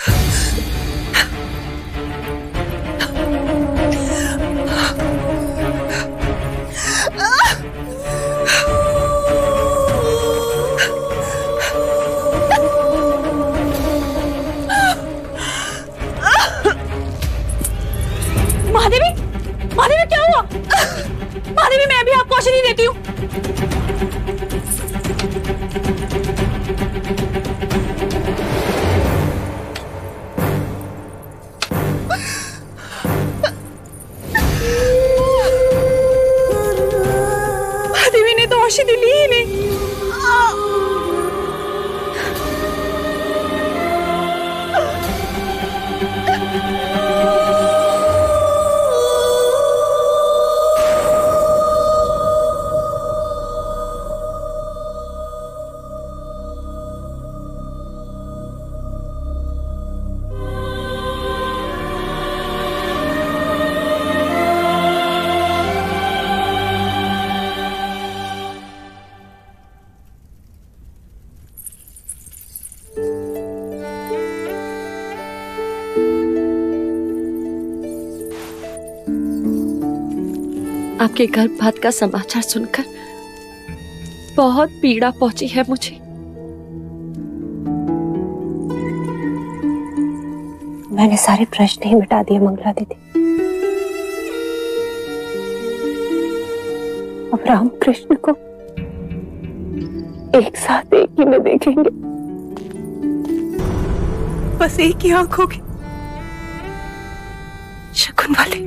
महादेवी, महादेवी क्या हुआ? महादेवी मैं अभी आपको औषधि देती हूँ। महादेवी ने तो औषधि ली ही नहीं। आपके गर्भपात का समाचार सुनकर बहुत पीड़ा पहुंची है मुझे। मैंने सारे प्रश्न ही मिटा दिए मंगला दीदी। अब राम कृष्ण को एक साथ एक ही में देखेंगे। बस एक ही आंख होगी शकुन वाली।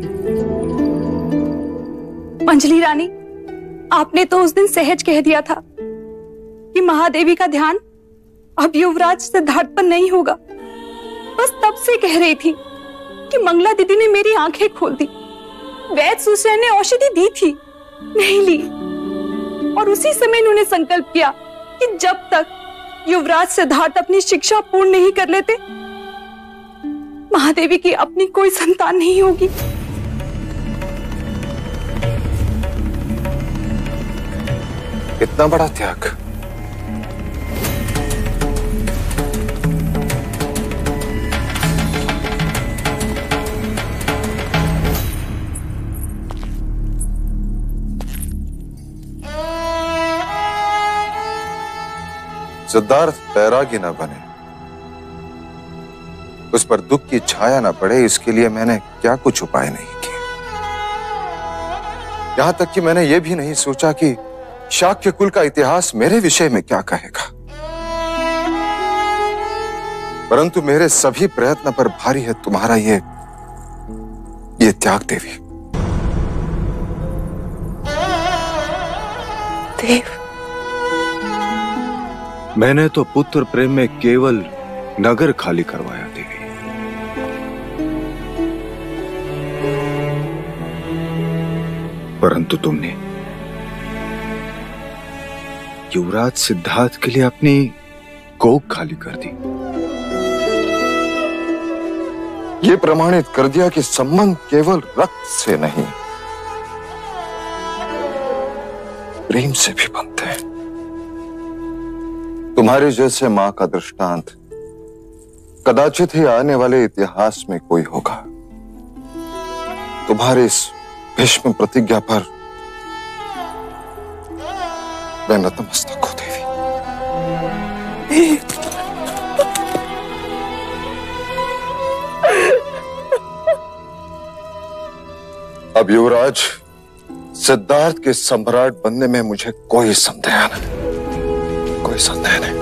अंजलि रानी, आपने तो उस दिन सहज कह दिया था कि महादेवी का ध्यान अब युवराज सिद्धार्थ पर नहीं होगा। बस तब से कह रही थी कि मंगला दीदी ने मेरी आंखें खोल दी। वैद्य सुसैन ने औषधि दी थी, नहीं ली, और उसी समय उन्होंने संकल्प किया कि जब तक युवराज सिद्धार्थ अपनी शिक्षा पूर्ण नहीं कर लेते, महादेवी की अपनी कोई संतान नहीं होगी। इतना बड़ा त्याग। सिद्धार्थ बैरागी ना बने, उस पर दुख की छाया ना पड़े, इसके लिए मैंने क्या कुछ उपाय नहीं किए। यहां तक कि मैंने यह भी नहीं सोचा कि शाक्य कुल का इतिहास मेरे विषय में क्या कहेगा। परंतु मेरे सभी प्रयत्न पर भारी है तुम्हारा ये त्याग देवी। देव, मैंने तो पुत्र प्रेम में केवल नगर खाली करवाया देवी। परंतु तुमने युवराज सिद्धार्थ के लिए अपनी कोख खाली कर दी। ये प्रमाणित कर दिया कि संबंध केवल रक्त से नहीं, प्रेम से भी बनते हैं। तुम्हारे जैसे मां का दृष्टांत कदाचित ही आने वाले इतिहास में कोई होगा। तुम्हारे इस भीष्म प्रतिज्ञा पर मैं नतमस्तक हूं देवी। अब युवराज सिद्धार्थ के सम्राट बनने में मुझे कोई संदेह नहीं, कोई संदेह नहीं।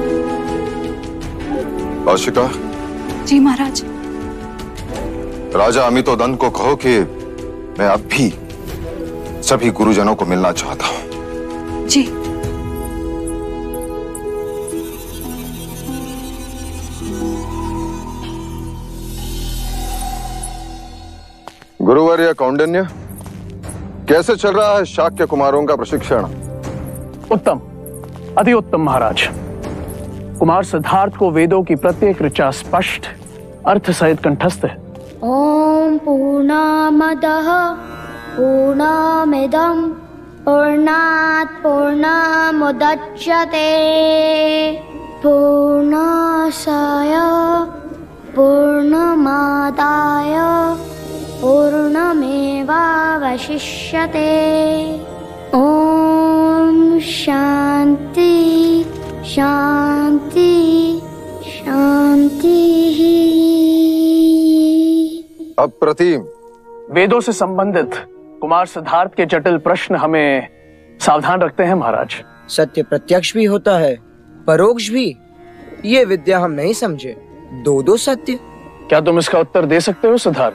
कौशिका। जी महाराज। राजा अमितोदन को कहो कि मैं अब भी सभी गुरुजनों को मिलना चाहता हूं। जी। गुरुवर्य कौंडिन्य, कैसे चल रहा है शाक्य कुमारों का प्रशिक्षण? उत्तम, अति उत्तम महाराज। कुमार सिद्धार्थ को वेदों की प्रत्येक ऋचा स्पष्ट अर्थ सहित कंठस्थ है। ओम पूर्णमदः पूर्णमिदं पूर्णात् पूर्णमुदच्यते पूर्णस्य भविष्यते। ओम शांति शांति शांति। अप्रतिम। वेदों से संबंधित कुमार सिद्धार्थ के जटिल प्रश्न हमें सावधान रखते हैं महाराज। सत्य प्रत्यक्ष भी होता है, परोक्ष भी। ये विद्या हम नहीं समझे। दो सत्य। क्या तुम इसका उत्तर दे सकते हो सिद्धार्थ?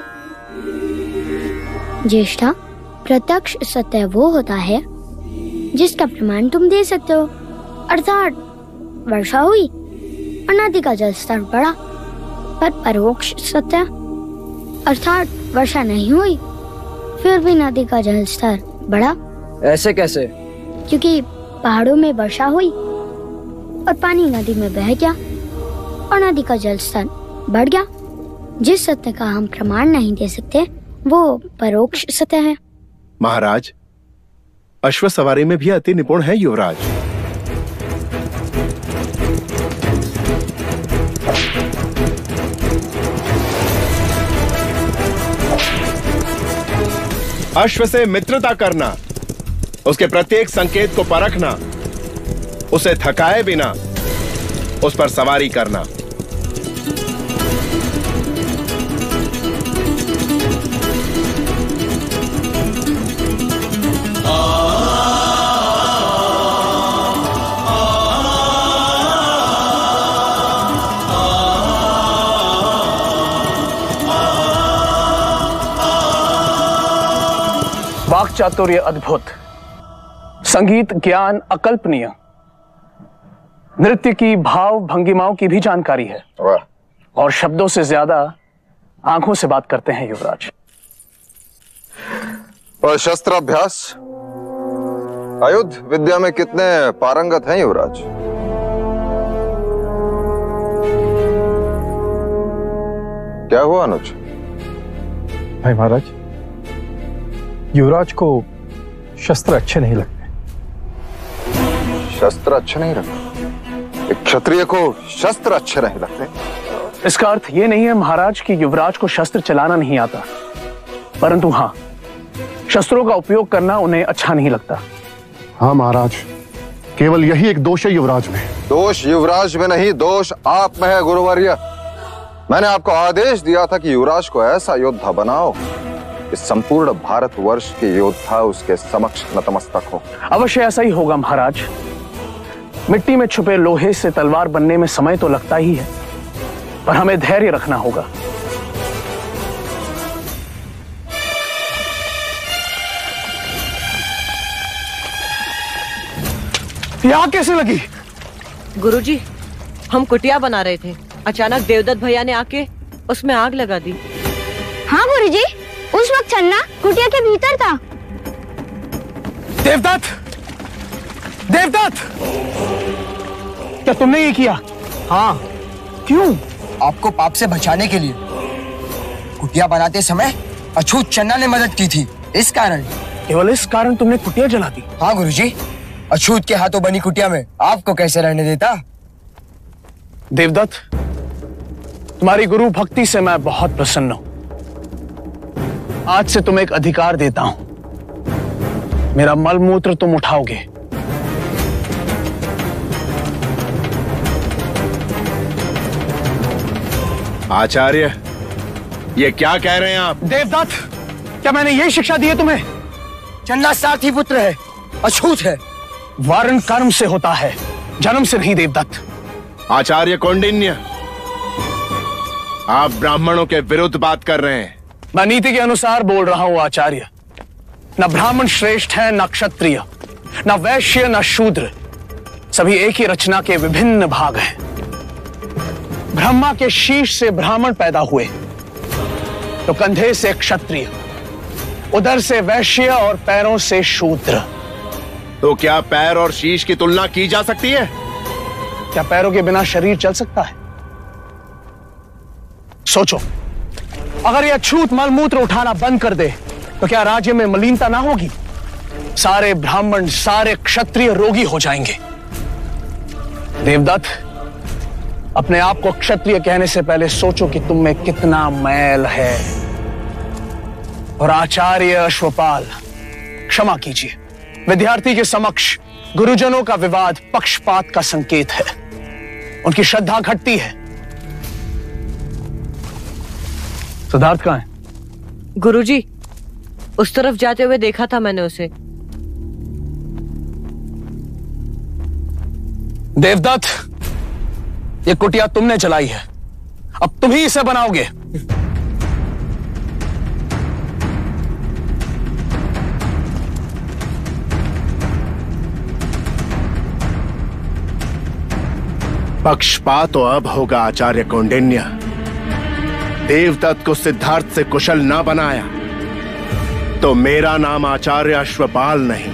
ज्येष्ठा, प्रत्यक्ष सत्य वो होता है जिसका प्रमाण तुम दे सकते हो, अर्थात वर्षा हुई और नदी का जल स्तर बढ़ा। पर परोक्ष सत्य अर्थात वर्षा नहीं हुई फिर भी नदी का जल स्तर बढ़ा। ऐसे कैसे? क्योंकि पहाड़ों में वर्षा हुई और पानी नदी में बह गया और नदी का जल स्तर बढ़ गया। जिस सत्य का हम प्रमाण नहीं दे सकते वो परोक्ष सत्य है। महाराज, अश्व सवारी में भी अति निपुण है युवराज। अश्व से मित्रता करना, उसके प्रत्येक संकेत को परखना, उसे थकाए बिना उस पर सवारी करना। वाक चातुर्य अद्भुत, संगीत ज्ञान अकल्पनीय, नृत्य की भाव भंगिमाओं की भी जानकारी है। वाह। और शब्दों से ज्यादा आंखों से बात करते हैं युवराज। और शस्त्राभ्यास आयुध विद्या में कितने पारंगत हैं युवराज? क्या हुआ अनुज? भाई महाराज, युवराज को शस्त्र अच्छे नहीं लगते। शस्त्र अच्छे नहीं लगते? एक क्षत्रिय को शस्त्र अच्छे नहीं लगते? इसका अर्थ ये नहीं है महाराज कि युवराज को शस्त्र चलाना नहीं आता, परंतु हाँ, शस्त्रों का उपयोग करना उन्हें अच्छा नहीं लगता। हाँ महाराज, केवल यही एक दोष है युवराज में। दोष युवराज में नहीं, दोष आप में है गुरुवर्य। मैंने आपको आदेश दिया था कि युवराज को ऐसा योद्धा बनाओ कि संपूर्ण भारतवर्ष के योद्धा उसके समक्ष नतमस्तक हो। अवश्य ऐसा ही होगा महाराज। मिट्टी में छुपे लोहे से तलवार बनने में समय तो लगता ही है, पर हमें धैर्य रखना होगा। आग कैसे लगी? गुरुजी, हम कुटिया बना रहे थे, अचानक देवदत्त भैया ने आके उसमें आग लगा दी। हाँ गुरुजी, उस वक्त चन्ना कुटिया के भीतर था। देवदत्त! देवदत्त! क्या तुमने ये किया? हाँ। क्यों? आपको पाप से बचाने के लिए। कुटिया बनाते समय अछूत चन्ना ने मदद की थी, इस कारण। केवल इस कारण तुमने कुटिया जला दी? हाँ गुरुजी, अछूत के हाथों बनी कुटिया में आपको कैसे रहने देता। देवदत्त, तुम्हारी गुरु भक्ति से मैं बहुत प्रसन्न हूं। आज से तुम्हें एक अधिकार देता हूं, मेरा मल मूत्र तुम उठाओगे। आचार्य, ये क्या कह रहे हैं आप? देवदत्त, क्या मैंने यही शिक्षा दी है तुम्हें? चन्ना सारथी पुत्र है, अछूत है। वारण कर्म से होता है, जन्म से नहीं देवदत्त। आचार्य कौंडिन्य, आप ब्राह्मणों के विरुद्ध बात कर रहे हैं। मैं नीति के अनुसार बोल रहा हूं आचार्य। न ब्राह्मण श्रेष्ठ है, न क्षत्रिय, न वैश्य, न शूद्र। सभी एक ही रचना के विभिन्न भाग हैं। ब्रह्मा के शीश से ब्राह्मण पैदा हुए, तो कंधे से क्षत्रिय, उदर से वैश्य और पैरों से शूद्र। तो क्या पैर और शीश की तुलना की जा सकती है? क्या पैरों के बिना शरीर चल सकता है? सोचो, अगर यह अछूत मलमूत्र उठाना बंद कर दे तो क्या राज्य में मलिनता ना होगी? सारे ब्राह्मण, सारे क्षत्रिय रोगी हो जाएंगे। देवदत्त, अपने आप को क्षत्रिय कहने से पहले सोचो कि तुम में कितना मैल है। और आचार्य अश्वपाल, क्षमा कीजिए, विद्यार्थी के समक्ष गुरुजनों का विवाद पक्षपात का संकेत है। उनकी श्रद्धा घटती है। सिद्धार्थ कहाँ है? गुरुजी, उस तरफ जाते हुए देखा था मैंने उसे। देवदत्त, ये कुटिया तुमने चलाई है, अब तुम ही इसे बनाओगे। पक्षपात तो अब होगा आचार्य कौंडिन्य। देवदत्त को सिद्धार्थ से कुशल ना बनाया तो मेरा नाम आचार्य अश्वपाल नहीं।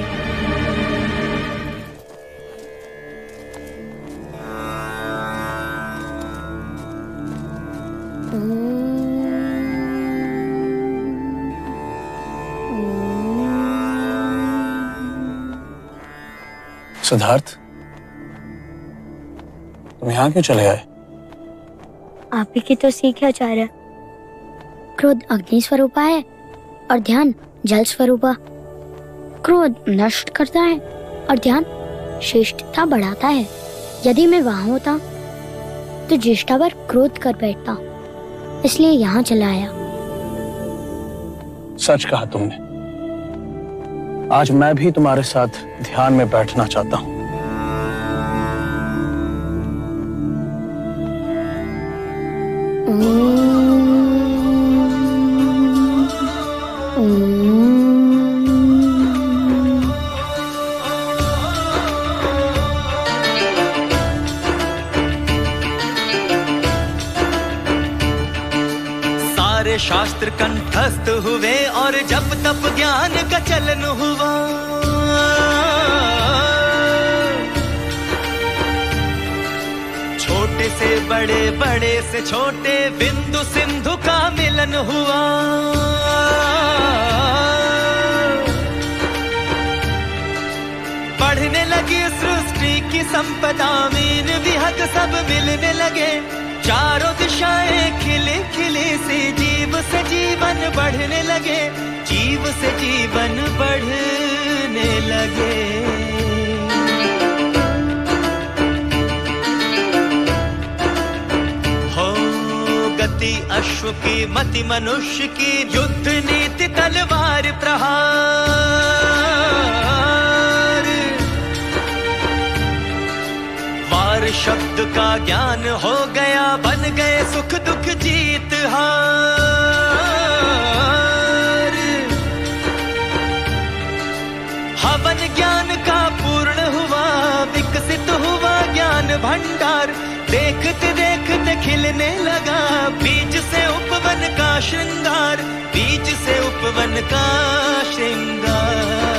सिद्धार्थ, तुम यहां क्यों चले आए? आप ही की तो सीख है आचार्य। क्रोध अग्नि स्वरूपा है और ध्यान जल स्वरूपा। क्रोध नष्ट करता है और ध्यान श्रेष्ठता बढ़ाता है। यदि मैं वहां होता तो ज्येष्ठा पर क्रोध कर बैठता, इसलिए यहाँ चला आया। सच कहा तुमने। आज मैं भी तुम्हारे साथ ध्यान में बैठना चाहता हूं। सारे शास्त्र कंठस्थ हुए और जब तप ज्ञान का चलन हुआ। छोटे से बड़े, बड़े से छोटे, बिंदु सिंधु का मिलन हुआ। बढ़ने लगी सृष्टि की संपदा, मीन विहग सब मिलने लगे। चारों दिशाएं खिले खिले से, जीव से जीवन बढ़ने लगे, जीव से जीवन बढ़ने लगे। हो गति अश्व की, मति मनुष्य की, युद्ध नीति तलवार प्रहार। वार शब्द का ज्ञान हो गया, बन गए सुख दुख जीत हार। हवन ज्ञान का पूर्ण हुआ, विकसित हुआ ज्ञान भंडार। देखते देखते खिलने लगा, बीज से उपवन का श्रृंगार, बीज से उपवन का श्रृंगार।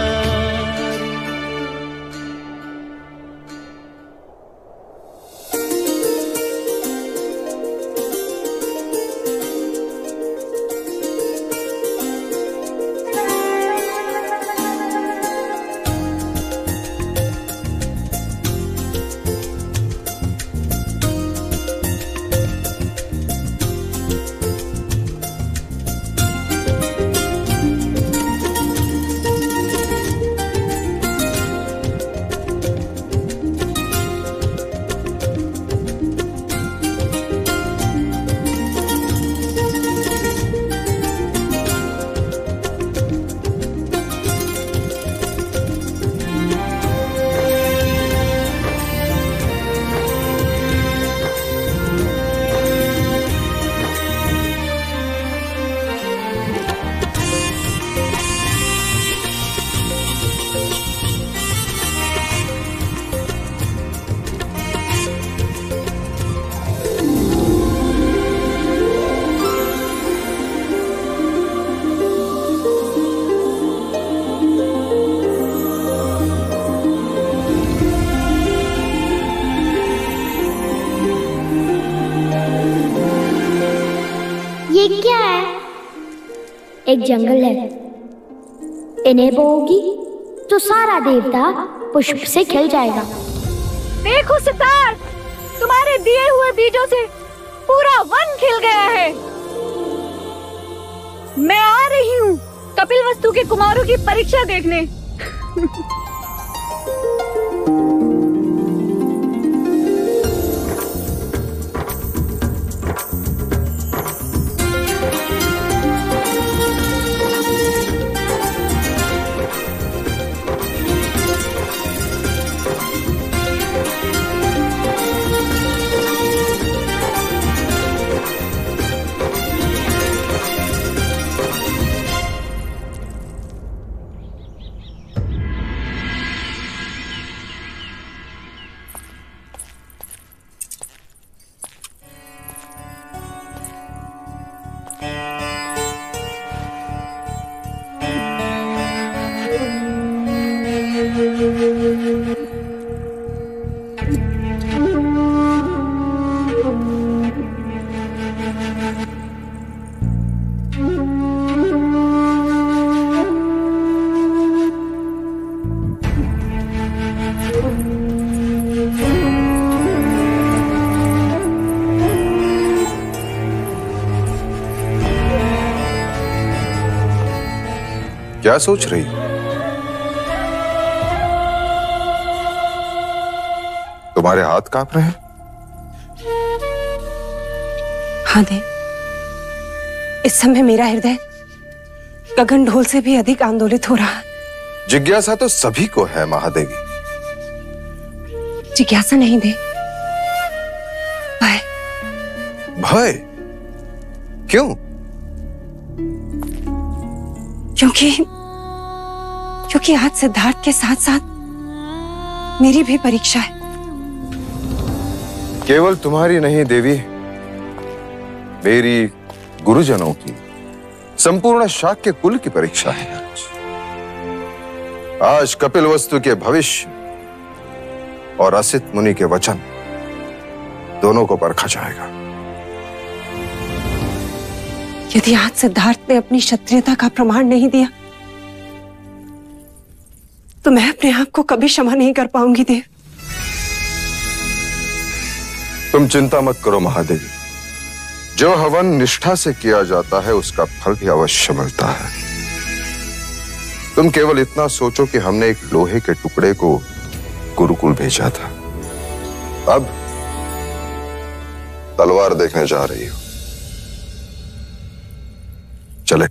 ये क्या है? एक जंगल है। इन्हें बोओगी तो सारा देवता पुष्प से खिल जाएगा। देखो सिद्धार्थ, तुम्हारे दिए हुए बीजों से पूरा वन खिल गया है। मैं आ रही कपिल वस्तु के कुमारों की परीक्षा देखने। क्या सोच रही? तुम्हारे हाथ कांप रहे हैं? हाँ देव, इस समय मेरा हृदय गगन ढोल से भी अधिक आंदोलित हो रहा है। जिज्ञासा तो सभी को है महादेवी। जिज्ञासा नहीं देव, भय। भय? क्यों? क्योंकि आज सिद्धार्थ के साथ साथ मेरी भी परीक्षा है। केवल तुम्हारी नहीं देवी, मेरी, गुरुजनों की, संपूर्ण शाक्य कुल की परीक्षा है आज कपिल वस्तु के भविष्य और असित मुनि के वचन दोनों को परखा जाएगा। यदि आज सिद्धार्थ ने अपनी क्षत्रियता का प्रमाण नहीं दिया तो मैं अपने आप को कभी क्षमा नहीं कर पाऊंगी देव। तुम चिंता मत करो महादेवी, जो हवन निष्ठा से किया जाता है उसका फल भी अवश्य मिलता है। तुम केवल इतना सोचो कि हमने एक लोहे के टुकड़े को गुरुकुल भेजा था, अब तलवार देखने जा रही हो। चले।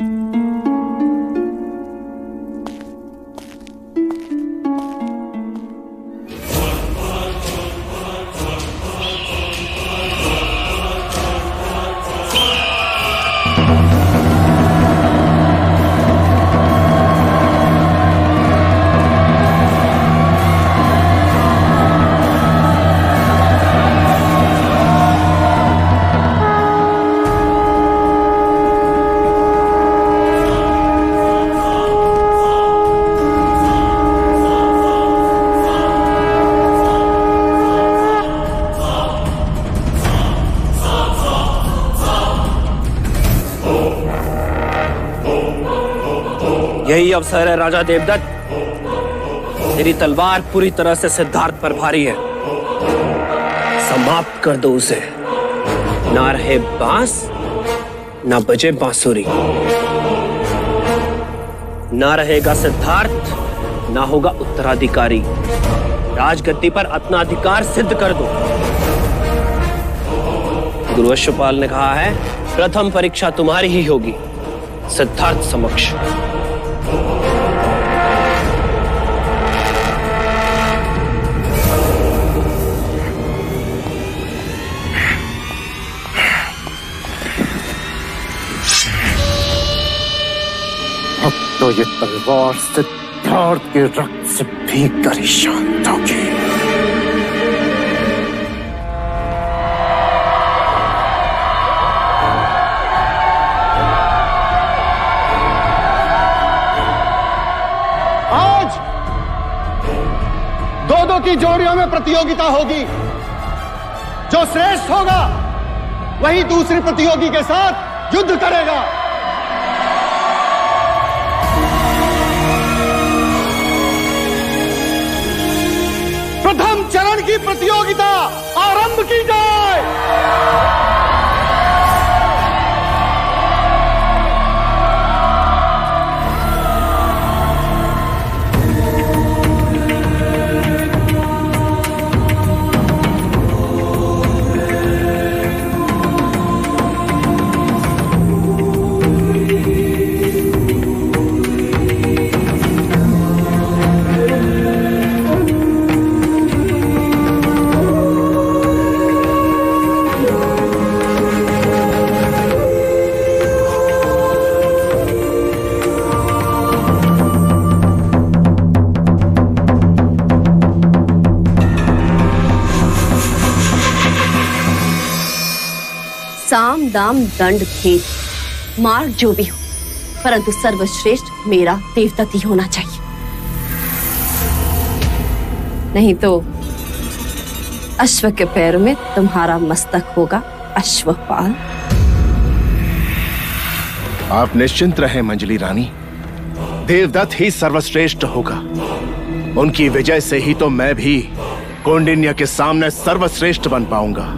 यही अवसर है राजा देवदत्त, तेरी तलवार पूरी तरह से सिद्धार्थ पर भारी है, समाप्त कर दो उसे। ना रहे बांस, ना बजे बांसुरी। ना रहेगा सिद्धार्थ, ना होगा उत्तराधिकारी। राजगद्दी पर अपना अधिकार सिद्ध कर दो। गुरु अश्वपाल ने कहा है, प्रथम परीक्षा तुम्हारी ही होगी सिद्धार्थ समक्ष। अब तो ये तलवार सिद्धार्थ के रक्त से भीग कर ही शांत होगी। आज दो की जोड़ियों में प्रतियोगिता होगी। जो श्रेष्ठ होगा वही दूसरी प्रतियोगी के साथ युद्ध करेगा। प्रथम चरण की प्रतियोगिता आरंभ की जाए। साम दाम दंड भेद मार्ग जो भी हो, परंतु सर्वश्रेष्ठ मेरा देवदत्त ही होना चाहिए। नहीं तो अश्व के पैरों में तुम्हारा मस्तक होगा अश्वपाल। आप निश्चिंत रहें मंजली रानी, देवदत्त ही सर्वश्रेष्ठ होगा। उनकी विजय से ही तो मैं भी कौंडिन्य के सामने सर्वश्रेष्ठ बन पाऊंगा।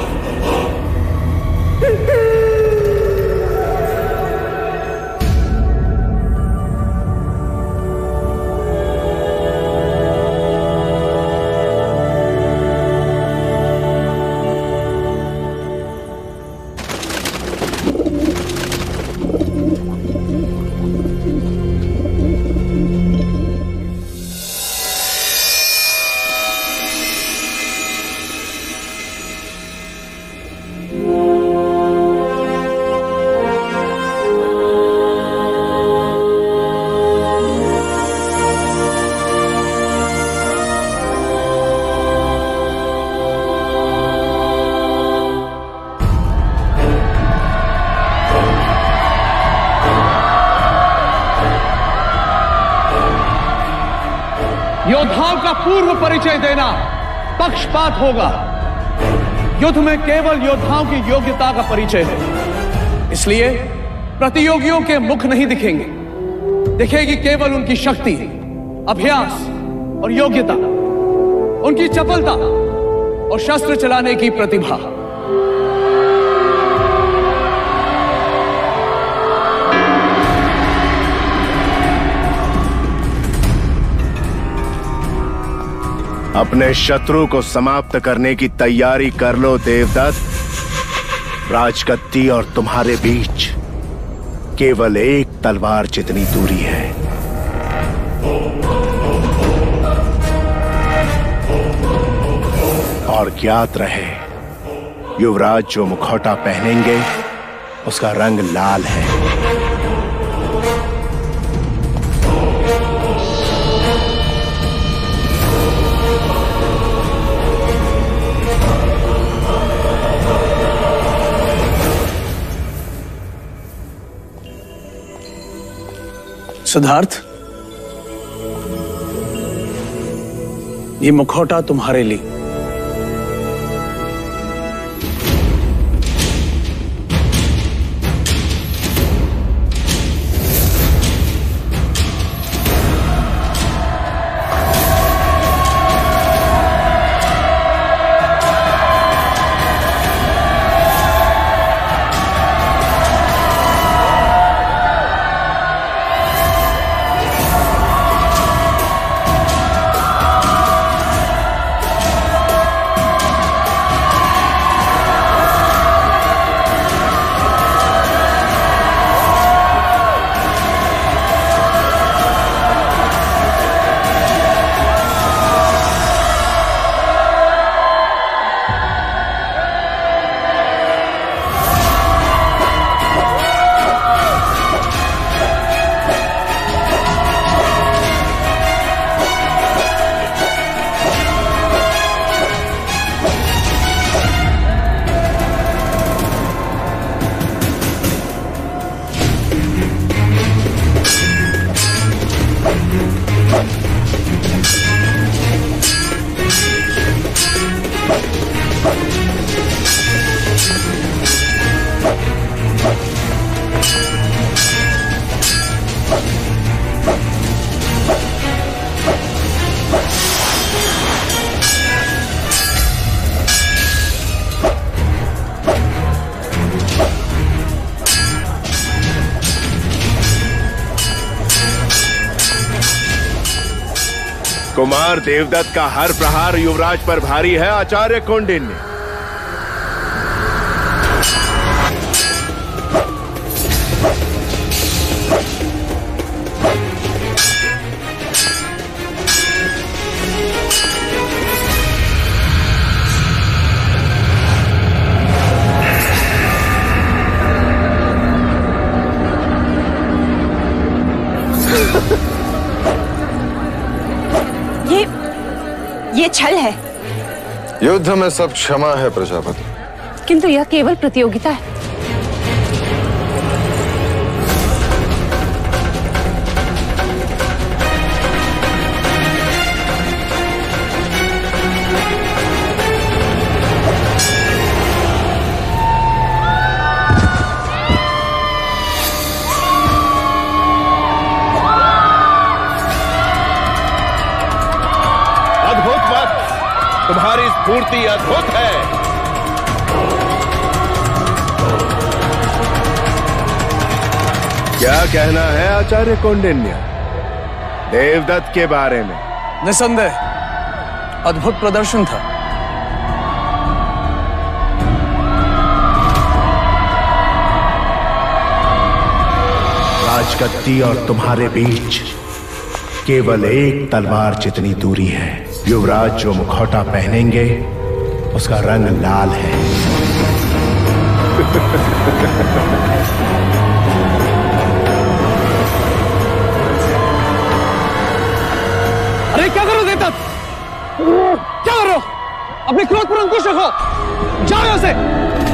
योद्धाओं का पूर्व परिचय देना पक्षपात होगा। युद्ध में केवल योद्धाओं की योग्यता का परिचय है, इसलिए प्रतियोगियों के मुख नहीं दिखेंगे, दिखेगी केवल उनकी शक्ति, अभ्यास और योग्यता, उनकी चपलता और शस्त्र चलाने की प्रतिभा। अपने शत्रु को समाप्त करने की तैयारी कर लो देवदत्त। राजगद्दी और तुम्हारे बीच केवल एक तलवार जितनी दूरी है। और ज्ञात रहे, युवराज जो मुखौटा पहनेंगे उसका रंग लाल है। सिद्धार्थ, ये मुखौटा तुम्हारे लिए। कुमार देवदत्त का हर प्रहार युवराज पर भारी है आचार्य कौंडिन्य। ये छल है। युद्ध में सब क्षमा है प्रजापति। किंतु यह केवल प्रतियोगिता है। तुम्हारी स्फूर्ति अद्भुत है। क्या कहना है आचार्य कौंडिन्य देवदत्त के बारे में? निसंदेह अद्भुत प्रदर्शन था। राजगद्दी और तुम्हारे बीच केवल एक तलवार जितनी दूरी है। युवराज जो मुखौटा पहनेंगे उसका रंग लाल है। अरे क्या करो देवदत्त? क्या कर रहे हो? अपने क्रोध पर अंकुश रखो। जाओ यहां से।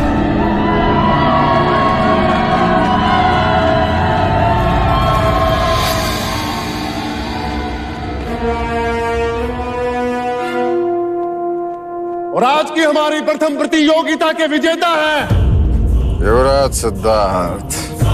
और आज की हमारी प्रथम प्रतियोगिता के विजेता हैं युवराज सिद्धार्थ।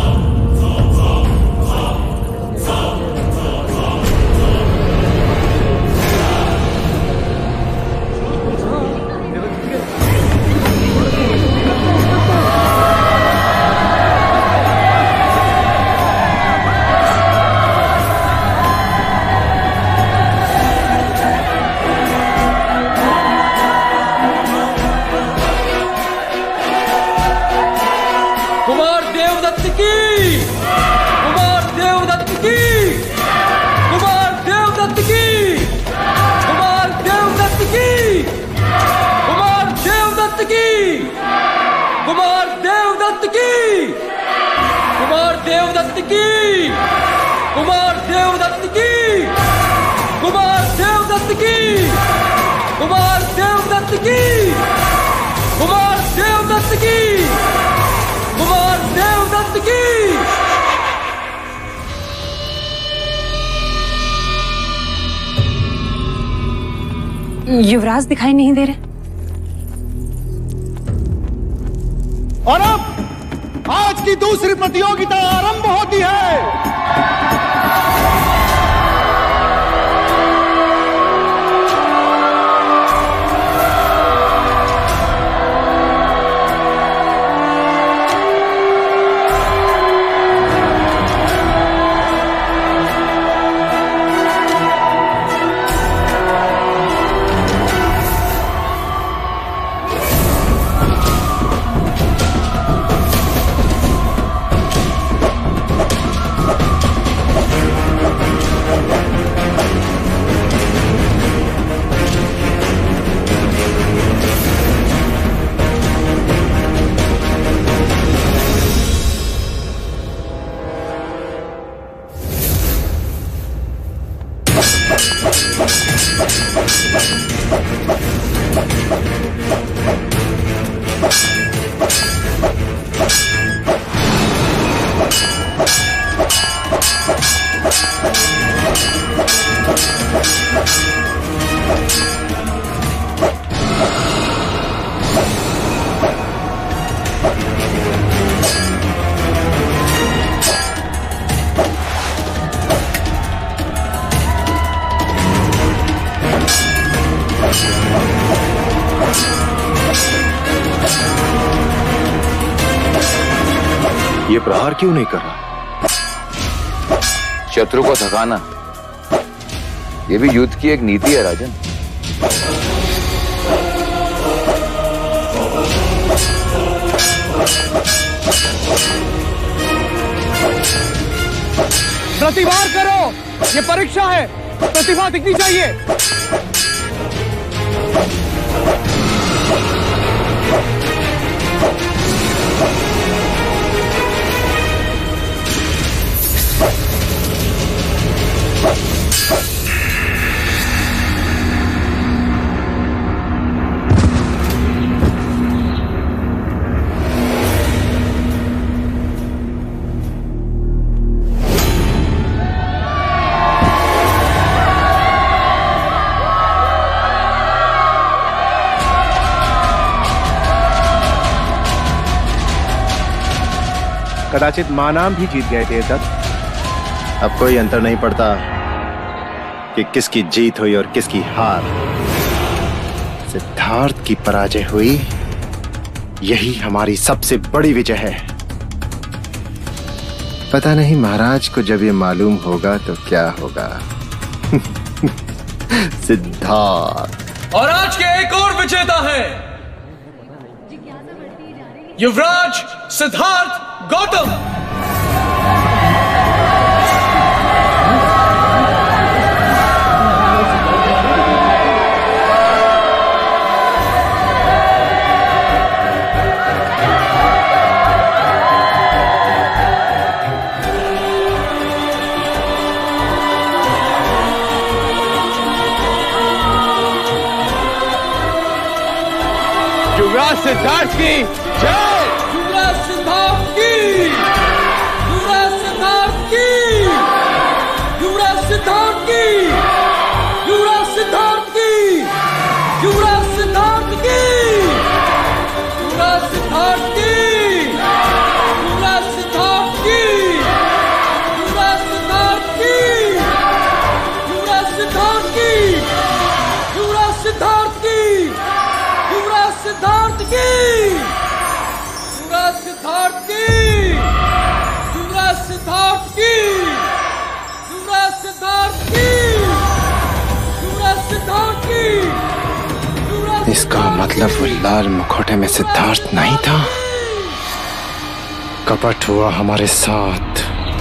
युवराज दिखाई नहीं दे रहे। और अब आज की दूसरी प्रतियोगिता आरंभ होती है। ये प्रहार क्यों नहीं कर रहा? शत्रु को थकाना ये भी युद्ध की एक नीति है राजन। प्रतिवार करो, ये परीक्षा है, प्रतिभा दिखनी चाहिए। कदाचित मानाम भी जीत गए देवदत्त। अब कोई अंतर नहीं पड़ता कि किसकी जीत हुई और किसकी हार। सिद्धार्थ की पराजय हुई, यही हमारी सबसे बड़ी विजय है। पता नहीं महाराज को जब ये मालूम होगा तो क्या होगा। सिद्धार्थ। और आज के एक और विजेता है युवराज सिद्धार्थ गौतम। युवराज सिद्धार्थ की जय। युवराज सिद्धार्थ की। युवराज सिद्धार्थ की। युवराज सिद्धार्थ की। युवराज सिद्धार्थ की। युवराज सिद्धार्थ की। युवराज सिद्धार्थ की। युवराज सिद्धार्थ की। युवराज सिद्धार्थ की। युवराज सिद्धार्थ की। युवराज सिद्धार्थ की। युवराज सिद्धार्थ की। युवराज सिद्धार्थ की। युवराज सिद्धार्थ की। युवराज सिद्धार्थ की। युवराज सिद्धार्थ की। इसका मतलब वो लाल मुखौटे में सिद्धार्थ नहीं था। कपट हुआ हमारे साथ।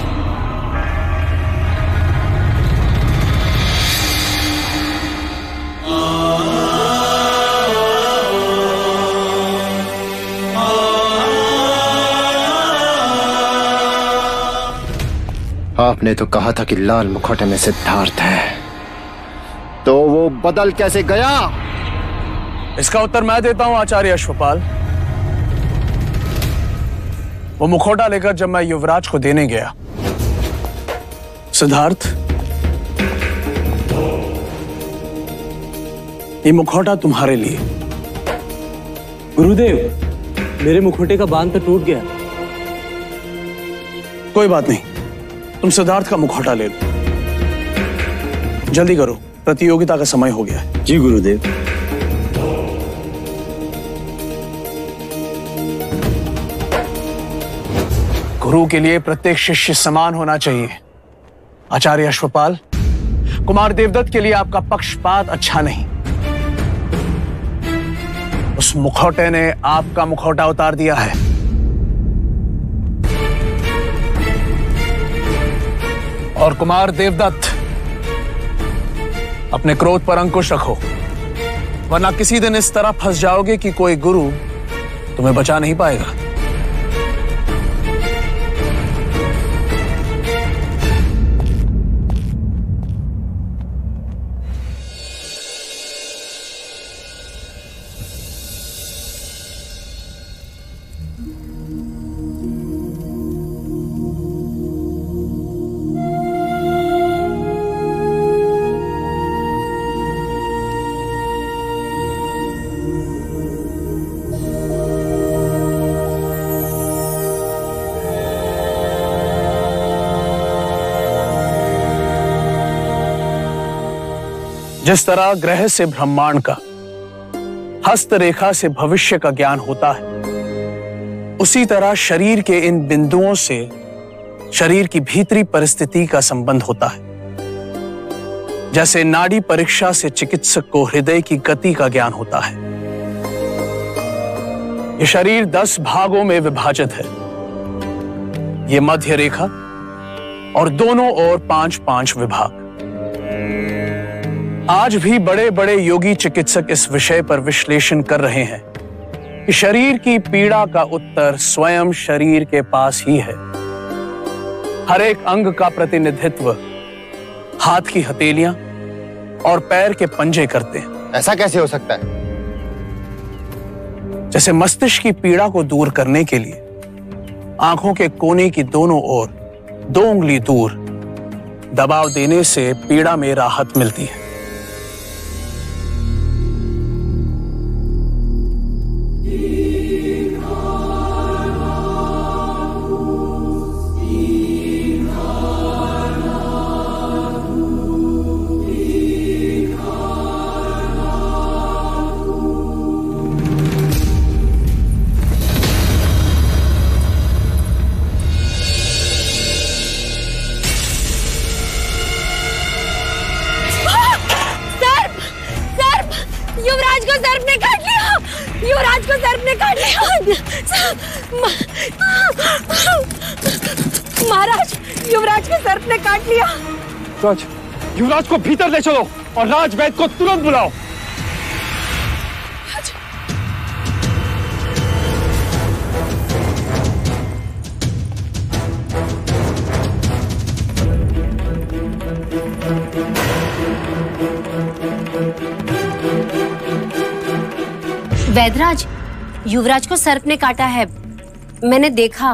आपने तो कहा था कि लाल मुखौटे में सिद्धार्थ है, तो वो बदल कैसे गया? इसका उत्तर मैं देता हूं आचार्य अश्वपाल। वो मुखौटा लेकर जब मैं युवराज को देने गया, सिद्धार्थ, ये मुखौटा तुम्हारे लिए। गुरुदेव, मेरे मुखौटे का बांध तो टूट गया। कोई बात नहीं, तुम सिद्धार्थ का मुखौटा ले लो। जल्दी करो, प्रतियोगिता का समय हो गया है। जी गुरुदेव। गुरु के लिए प्रत्येक शिष्य समान होना चाहिए। आचार्य अश्वपाल, कुमार देवदत्त के लिए आपका पक्षपात अच्छा नहीं। उस मुखौटे ने आपका मुखौटा उतार दिया है। और कुमार देवदत्त, अपने क्रोध पर अंकुश रखो, वरना किसी दिन इस तरह फंस जाओगे कि कोई गुरु तुम्हें बचा नहीं पाएगा। जिस तरह ग्रह से ब्रह्मांड का, हस्त रेखा से भविष्य का ज्ञान होता है, उसी तरह शरीर के इन बिंदुओं से शरीर की भीतरी परिस्थिति का संबंध होता है। जैसे नाड़ी परीक्षा से चिकित्सक को हृदय की गति का ज्ञान होता है। ये शरीर 10 भागों में विभाजित है। ये मध्य रेखा और दोनों ओर 5-5 विभाग। आज भी बड़े बड़े योगी चिकित्सक इस विषय पर विश्लेषण कर रहे हैं कि शरीर की पीड़ा का उत्तर स्वयं शरीर के पास ही है। हर एक अंग का प्रतिनिधित्व हाथ की हथेलियां और पैर के पंजे करते हैं। ऐसा कैसे हो सकता है? जैसे मस्तिष्क की पीड़ा को दूर करने के लिए आंखों के कोने की दोनों ओर 2 उंगली दूर दबाव देने से पीड़ा में राहत मिलती है। महाराज, युवराज के सर्प ने काट लिया। राज, युवराज को भीतर ले चलो और राजवैद्य को तुरंत बुलाओ। वैदराज, युवराज को सर्प ने काटा है, मैंने देखा।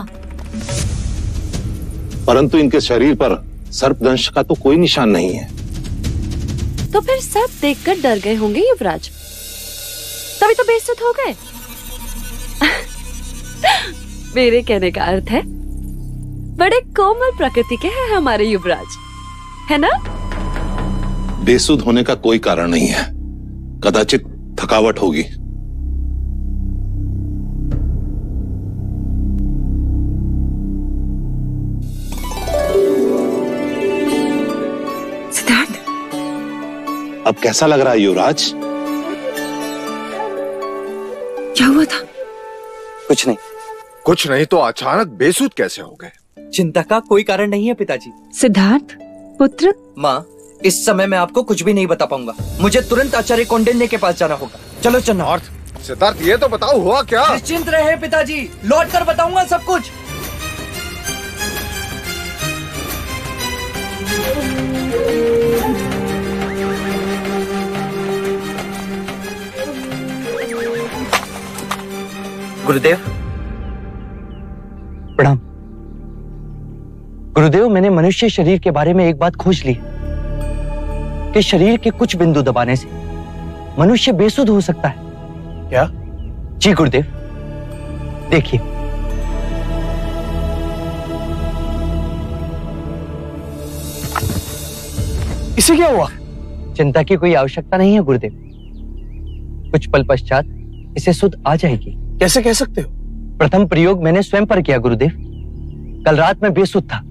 परंतु इनके शरीर पर सर्पदंश का तो कोई निशान नहीं है। तो फिर सर्प देखकर डर गए होंगे युवराज, तभी तो बेइज्जत हो गए। मेरे कहने का अर्थ है बड़े कोमल प्रकृति के हैं हमारे युवराज, है ना? बेसुध होने का कोई कारण नहीं है, कदाचित थकावट होगी। अब कैसा लग रहा है युवराज? क्या हुआ था? कुछ नहीं। कुछ नहीं तो अचानक बेसुध कैसे हो गए? चिंता का कोई कारण नहीं है पिताजी। सिद्धार्थ पुत्र। माँ, इस समय मैं आपको कुछ भी नहीं बता पाऊंगा। मुझे तुरंत आचार्य कौंडिन्य के पास जाना होगा। चलो चलो। सिद्धार्थ, ये तो बताओ हुआ क्या? निश्चिंत रहे पिताजी, लौट कर बताऊंगा सब कुछ। गुरुदेव प्रणाम। गुरुदेव, मैंने मनुष्य शरीर के बारे में एक बात खोज ली कि शरीर के कुछ बिंदु दबाने से मनुष्य बेसुध हो सकता है। क्या? जी गुरुदेव, देखिए। इसे क्या हुआ? चिंता की कोई आवश्यकता नहीं है गुरुदेव, कुछ पल पश्चात इसे सुध आ जाएगी। कैसे कह सकते हो? प्रथम प्रयोग मैंने स्वयं पर किया गुरुदेव। कल रात में बेसुध था।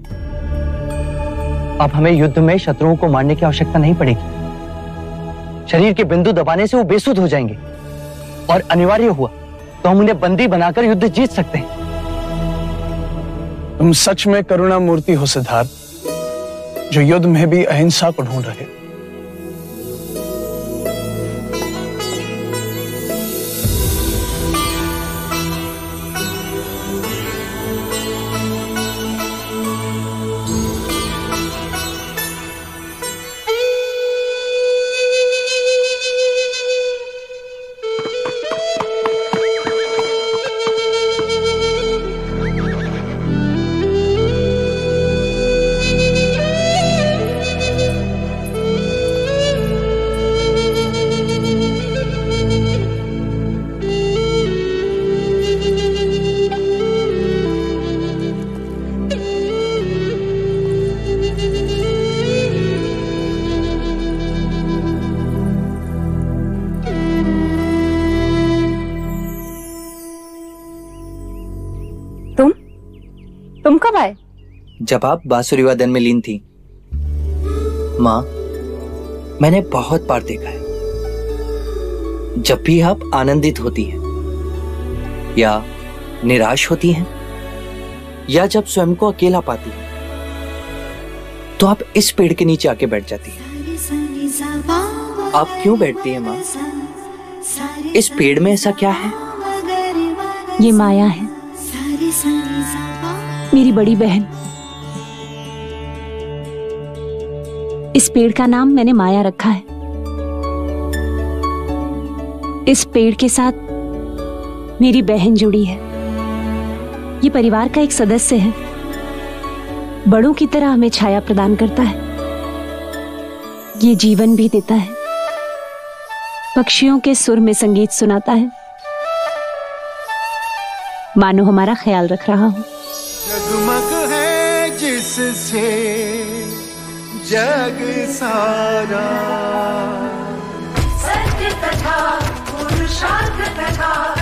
अब हमें युद्ध में शत्रुओं को मारने की आवश्यकता नहीं पड़ेगी। शरीर के बिंदु दबाने से वो बेसुध हो जाएंगे और अनिवार्य हुआ तो हम उन्हें बंदी बनाकर युद्ध जीत सकते हैं। तुम सच में करुणा मूर्ति हो सिद्धार्थ, जो युद्ध में भी अहिंसा को ढूंढ रहे। तुम कब आए? जब आप बांसुरी वादन में लीन थी। माँ, मैंने बहुत बार देखा है, जब भी आप आनंदित होती हैं या निराश होती हैं या जब स्वयं को अकेला पाती हैं, तो आप इस पेड़ के नीचे आके बैठ जाती हैं। आप क्यों बैठती हैं माँ? इस पेड़ में ऐसा क्या है? ये माया है, मेरी बड़ी बहन। इस पेड़ का नाम मैंने माया रखा है। इस पेड़ के साथ मेरी बहन जुड़ी है। ये परिवार का एक सदस्य है, बड़ों की तरह हमें छाया प्रदान करता है। ये जीवन भी देता है, पक्षियों के सुर में संगीत सुनाता है, मानो हमारा ख्याल रख रहा हो। जगमग है जिससे जग सारा, सत्य तथा पुरुषार्थ तथा